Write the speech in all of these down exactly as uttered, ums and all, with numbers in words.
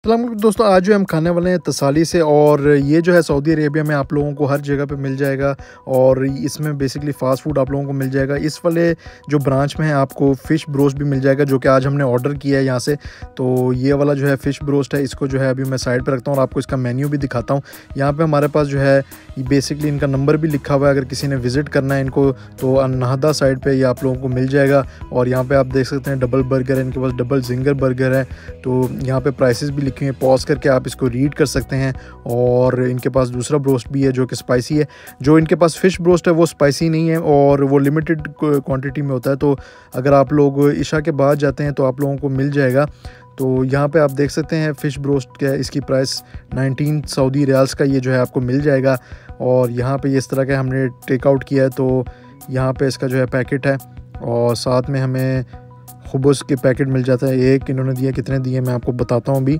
अस्सलाम वालेकुम दोस्तों, आज जो हम खाने वाले हैं तसाली से। और ये जो है सऊदी अरेबिया में आप लोगों को हर जगह पे मिल जाएगा और इसमें बेसिकली फ़ास्ट फूड आप लोगों को मिल जाएगा। इस वाले जो ब्रांच में है आपको फ़िश ब्रोस्ट भी मिल जाएगा, जो कि आज हमने ऑर्डर किया है यहाँ से। तो ये वाला जो है फ़िश ब्रोस्ट है, इसको जो है अभी मैं साइड पे रखता हूँ और आपको इसका मेन्यू भी दिखाता हूँ। यहाँ पे हमारे पास जो है बेसिकली इनका नंबर भी लिखा हुआ है, अगर किसी ने विज़िट करना है इनको तो अनहदा साइड पर ये आप लोगों को मिल जाएगा। और यहाँ पर आप देख सकते हैं डबल बर्गर है, इनके पास डबल जिंगर बर्गर है। तो यहाँ पर प्राइसेस भी लिखी हुई हैं, पॉज करके आप इसको रीड कर सकते हैं। और इनके पास दूसरा ब्रोस्ट भी है जो कि स्पाइसी है। जो इनके पास फ़िश ब्रोस्ट है वो स्पाइसी नहीं है और वो लिमिटेड क्वांटिटी में होता है। तो अगर आप लोग इशा के बाद जाते हैं तो आप लोगों को मिल जाएगा। तो यहाँ पे आप देख सकते हैं फ़िश ब्रोस्ट क्या है, इसकी प्राइस नाइनटीन सऊदी रियाल्स का ये जो है आपको मिल जाएगा। और यहाँ पे इस तरह का हमने टेक आउट किया है। तो यहाँ पे इसका जो है पैकेट है और साथ में हमें खुबस के पैकेट मिल जाता है। एक इन्होंने दिया, कितने दिए मैं आपको बताता हूँ अभी।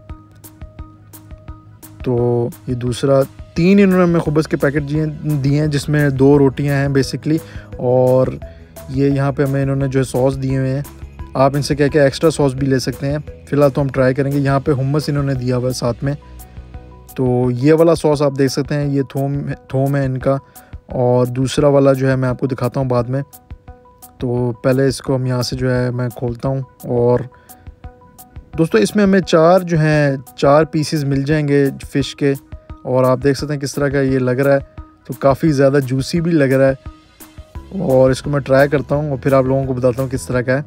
तो ये दूसरा, तीन इन्होंने हमें खुबस के पैकेट दिए दिए हैं जिसमें दो रोटियां हैं बेसिकली। और ये यहाँ पे हमें इन्होंने जो है सॉस दिए हुए हैं, आप इनसे क्या क्या एक्स्ट्रा सॉस भी ले सकते हैं। फ़िलहाल तो हम ट्राई करेंगे। यहाँ पे हुम्मस इन्होंने दिया हुआ है साथ में। तो ये वाला सॉस आप देख सकते हैं, ये थोम थोम है इनका। और दूसरा वाला जो है मैं आपको दिखाता हूँ बाद में। तो पहले इसको हम यहाँ से जो है मैं खोलता हूँ। और दोस्तों इसमें हमें चार जो हैं चार पीसेस मिल जाएंगे फ़िश के। और आप देख सकते हैं किस तरह का ये लग रहा है, तो काफ़ी ज़्यादा जूसी भी लग रहा है। और इसको मैं ट्राई करता हूँ और फिर आप लोगों को बताता हूँ किस तरह का है।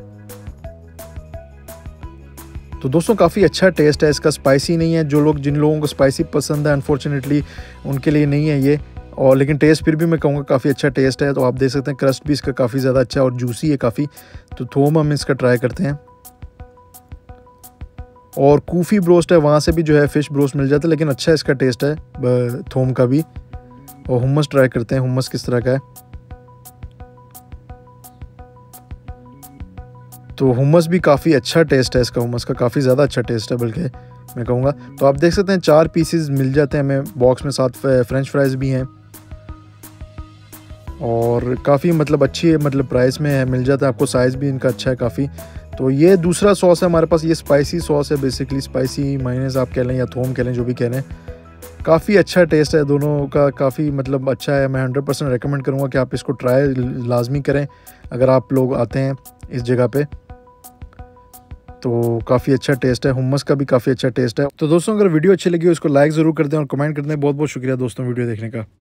तो दोस्तों काफ़ी अच्छा टेस्ट है इसका, स्पाइसी नहीं है। जो लोग जिन लोगों को स्पाइसी पसंद है अनफॉर्चुनेटली उनके लिए नहीं है ये। और लेकिन टेस्ट फिर भी मैं कहूँगा काफ़ी अच्छा टेस्ट है। तो आप देख सकते हैं क्रस्ट भी इसका काफ़ी ज़्यादा अच्छा है और जूसी है काफ़ी। तो थोम हम इसका ट्राई करते हैं। और कूफ़ी ब्रोस्ट है, वहाँ से भी जो है फ़िश ब्रोस्ट मिल जाता है, लेकिन अच्छा इसका टेस्ट है थोम का भी। और हुम्मस ट्राई करते हैं, हुम्मस किस तरह का है। तो हुम्मस भी काफ़ी अच्छा टेस्ट है इसका, हुम्मस का काफ़ी ज़्यादा अच्छा टेस्ट है बल्कि मैं कहूँगा। तो आप देख सकते हैं चार पीसेस मिल जाते हैं हमें बॉक्स में, साथ फ्रेंच फ्राइज़ भी हैं। और काफ़ी मतलब अच्छी है, मतलब प्राइस में है, मिल जाता है आपको। साइज़ भी इनका अच्छा है काफ़ी। तो ये दूसरा सॉस है हमारे पास, ये स्पाइसी सॉस है बेसिकली, स्पाइसी मायोनेज़ आप कह लें या थोम कह लें, जो भी कह लें। काफ़ी अच्छा टेस्ट है दोनों का, काफ़ी मतलब अच्छा है। मैं हंड्रेड परसेंट रेकमेंड करूँगा कि आप इसको ट्राई लाजमी करें अगर आप लोग आते हैं इस जगह पे। तो काफ़ी अच्छा टेस्ट है, हुम्मस का भी काफ़ी अच्छा टेस्ट है। तो दोस्तों अगर वीडियो अच्छी लगी हो इसको लाइक ज़रूर कर दें और कमेंट कर दें। बहुत बहुत शुक्रिया दोस्तों वीडियो देखने का।